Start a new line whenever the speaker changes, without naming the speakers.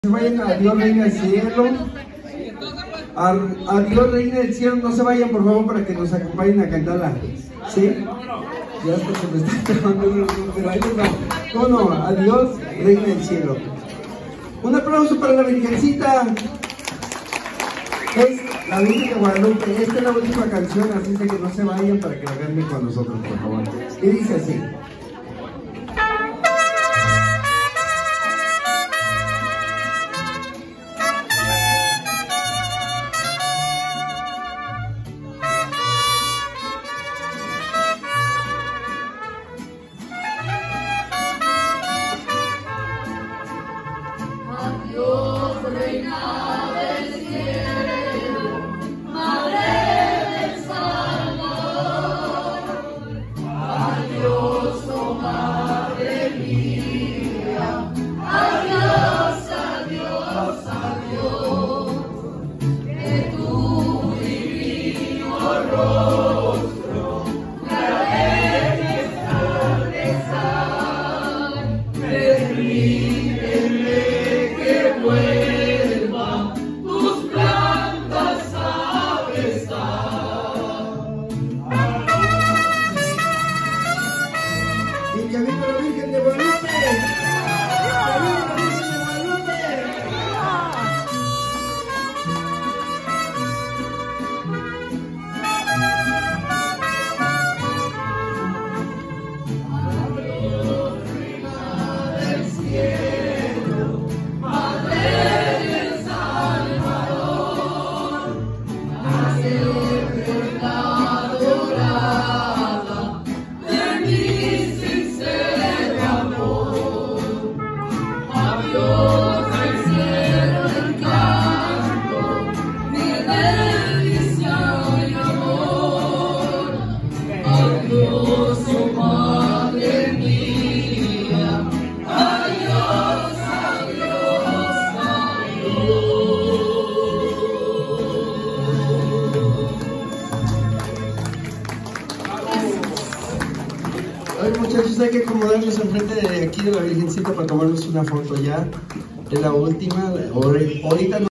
Se vayan a Dios Reina del Cielo. A Dios Reina del Cielo, no se vayan por favor para que nos acompañen a cantarla. ¿Sí? Ya hasta se me está acabando, pero ahí les va. ¿Cómo no? A Dios Reina del Cielo. Un aplauso para la Virgencita. Es la Virgen de Guadalupe. Esta es la última canción, así que no se vayan para que la canten con nosotros, por favor. Y dice así.
Adiós, Reina del Cielo, Madre del Salvador. Adiós, oh Madre mía. Adiós, adiós, adiós. De tu divino rostro me alegra estar. Permíteme vuelvan tus plantas a besar.
Y que viva la Virgen de Guadalupe. ¡Que viva la Virgen de Guadalupe!
Adiós, Reina del Cielo, Madre del Salvador, la dorada de mi sincero amor. Adiós al cielo del canto, mi bendición y amor. Adiós, oh Madre mía. Adiós, adiós,
Ay, muchachos, hay que acomodarnos enfrente de aquí de la Virgencita para tomarnos una foto ya. Es la última. Ahorita no.